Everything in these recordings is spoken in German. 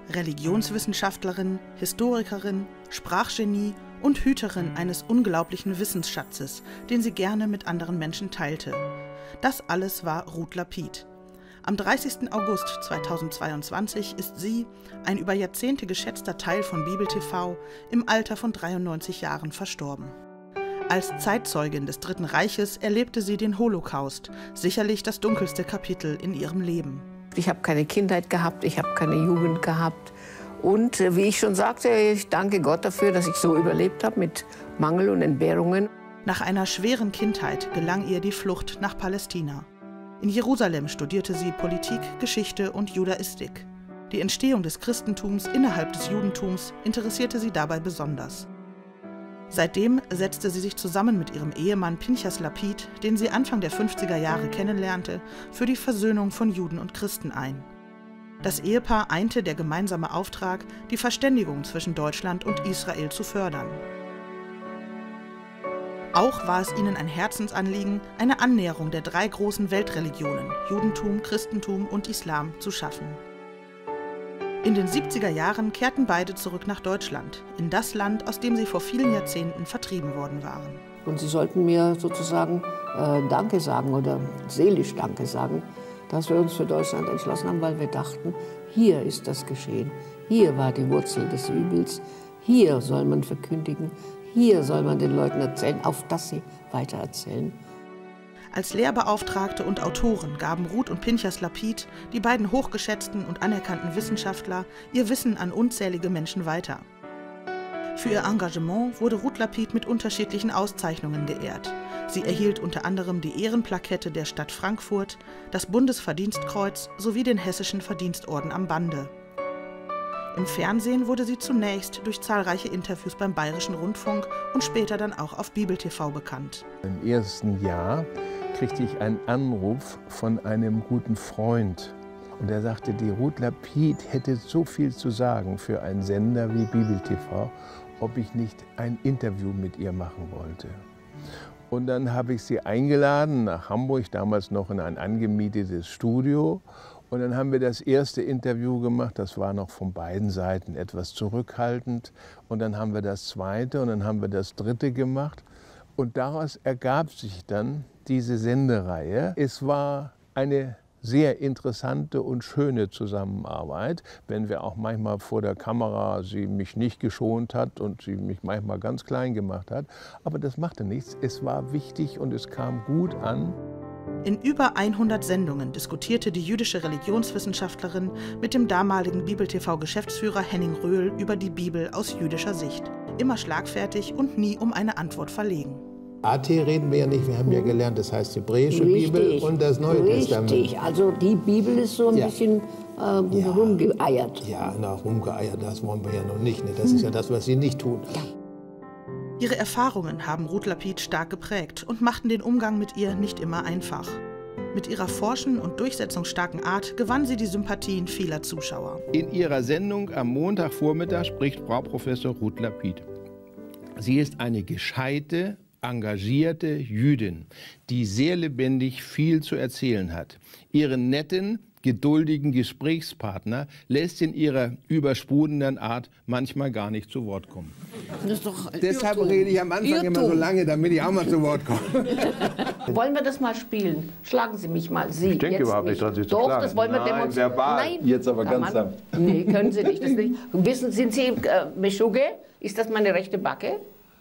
Religionswissenschaftlerin, Historikerin, Sprachgenie und Hüterin eines unglaublichen Wissensschatzes, den sie gerne mit anderen Menschen teilte. Das alles war Ruth Lapid. Am 30. August 2022 ist sie, ein über Jahrzehnte geschätzter Teil von Bibel TV, im Alter von 93 Jahren verstorben. Als Zeitzeugin des Dritten Reiches erlebte sie den Holocaust, sicherlich das dunkelste Kapitel in ihrem Leben. Ich habe keine Kindheit gehabt, ich habe keine Jugend gehabt. Und wie ich schon sagte, ich danke Gott dafür, dass ich so überlebt habe mit Mangel und Entbehrungen. Nach einer schweren Kindheit gelang ihr die Flucht nach Palästina. In Jerusalem studierte sie Politik, Geschichte und Judaistik. Die Entstehung des Christentums innerhalb des Judentums interessierte sie dabei besonders. Seitdem setzte sie sich zusammen mit ihrem Ehemann Pinchas Lapid, den sie Anfang der 50er Jahre kennenlernte, für die Versöhnung von Juden und Christen ein. Das Ehepaar einte der gemeinsame Auftrag, die Verständigung zwischen Deutschland und Israel zu fördern. Auch war es ihnen ein Herzensanliegen, eine Annäherung der drei großen Weltreligionen, Judentum, Christentum und Islam, zu schaffen. In den 70er Jahren kehrten beide zurück nach Deutschland, in das Land, aus dem sie vor vielen Jahrzehnten vertrieben worden waren. Und sie sollten mir sozusagen Danke sagen oder seelisch Danke sagen, dass wir uns für Deutschland entschlossen haben, weil wir dachten, hier ist das geschehen, hier war die Wurzel des Übels, hier soll man verkündigen, hier soll man den Leuten erzählen, auf dass sie weitererzählen. Als Lehrbeauftragte und Autoren gaben Ruth und Pinchas Lapid, die beiden hochgeschätzten und anerkannten Wissenschaftler, ihr Wissen an unzählige Menschen weiter. Für ihr Engagement wurde Ruth Lapid mit unterschiedlichen Auszeichnungen geehrt. Sie erhielt unter anderem die Ehrenplakette der Stadt Frankfurt, das Bundesverdienstkreuz sowie den Hessischen Verdienstorden am Bande. Im Fernsehen wurde sie zunächst durch zahlreiche Interviews beim Bayerischen Rundfunk und später dann auch auf Bibel TV bekannt. Im ersten Jahr kriegte ich einen Anruf von einem guten Freund. Und er sagte, die Ruth Lapid hätte so viel zu sagen für einen Sender wie Bibel TV, ob ich nicht ein Interview mit ihr machen wollte. Und dann habe ich sie eingeladen nach Hamburg, damals noch in ein angemietetes Studio. Und dann haben wir das erste Interview gemacht, das war noch von beiden Seiten etwas zurückhaltend. Und dann haben wir das zweite und dann haben wir das dritte gemacht. Und daraus ergab sich dann diese Sendereihe. Es war eine sehr interessante und schöne Zusammenarbeit, wenn wir auch manchmal vor der Kamera sie mich nicht geschont hat und sie mich manchmal ganz klein gemacht hat. Aber das machte nichts. Es war wichtig und es kam gut an. In über 100 Sendungen diskutierte die jüdische Religionswissenschaftlerin mit dem damaligen Bibel-TV-Geschäftsführer Henning Röhl über die Bibel aus jüdischer Sicht. Immer schlagfertig und nie um eine Antwort verlegen. AT reden wir ja nicht, wir haben ja gelernt, das heißt hebräische Bibel und das Neue Testament. Richtig, also die Bibel ist so ein bisschen rumgeeiert. Ja, rumgeeiert, das wollen wir ja noch nicht. Ne? Das ist ja das, was sie nicht tun. Ja. Ihre Erfahrungen haben Ruth Lapid stark geprägt und machten den Umgang mit ihr nicht immer einfach. Mit ihrer forschen und durchsetzungsstarken Art gewann sie die Sympathien vieler Zuschauer. In ihrer Sendung am Montagvormittag spricht Frau Professor Ruth Lapid. Sie ist eine gescheite, engagierte Jüdin, die sehr lebendig viel zu erzählen hat. Ihren netten, geduldigen Gesprächspartner lässt in ihrer übersprudelnden Art manchmal gar nicht zu Wort kommen. Das ist doch Deshalb rede ich am Anfang immer so lange, damit ich auch mal zu Wort komme. Wollen wir das mal spielen? Schlagen Sie mich mal. Sie. Ich denke überhaupt nicht dran, Sie zu Doch, schlagen. das wollen wir demonstrieren. Verbal. Nein, jetzt aber ganz sanft. Nee, können Sie nicht. Das nicht. Wissen, sind Sie Meshuggah? Ist das meine rechte Backe?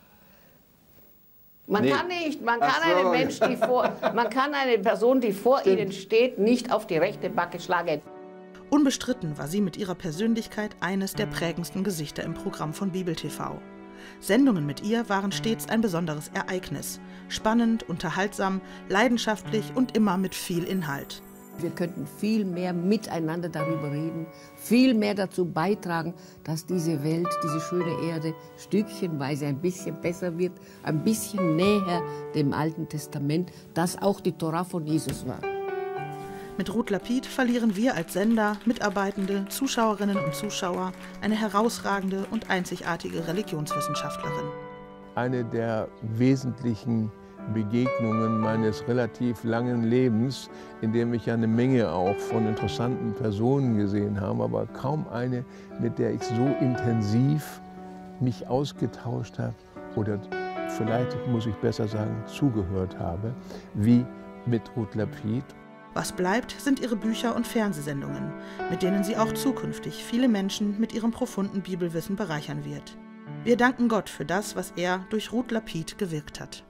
Man kann nicht, man kann einen Mensch, man kann eine Person, die vor Ihnen steht, nicht auf die rechte Backe schlagen. Unbestritten war sie mit ihrer Persönlichkeit eines der prägendsten Gesichter im Programm von Bibel TV. Sendungen mit ihr waren stets ein besonderes Ereignis. Spannend, unterhaltsam, leidenschaftlich und immer mit viel Inhalt. Wir könnten viel mehr miteinander darüber reden, viel mehr dazu beitragen, dass diese Welt, diese schöne Erde stückchenweise ein bisschen besser wird, ein bisschen näher dem Alten Testament, das auch die Tora von Jesus war. Mit Ruth Lapid verlieren wir als Sender, Mitarbeitende, Zuschauerinnen und Zuschauer eine herausragende und einzigartige Religionswissenschaftlerin. Eine der wesentlichen Begegnungen meines relativ langen Lebens, in dem ich ja eine Menge auch von interessanten Personen gesehen habe, aber kaum eine, mit der ich so intensiv mich ausgetauscht habe oder vielleicht muss ich besser sagen, zugehört habe, wie mit Ruth Lapid. Was bleibt, sind ihre Bücher und Fernsehsendungen, mit denen sie auch zukünftig viele Menschen mit ihrem profunden Bibelwissen bereichern wird. Wir danken Gott für das, was er durch Ruth Lapid gewirkt hat.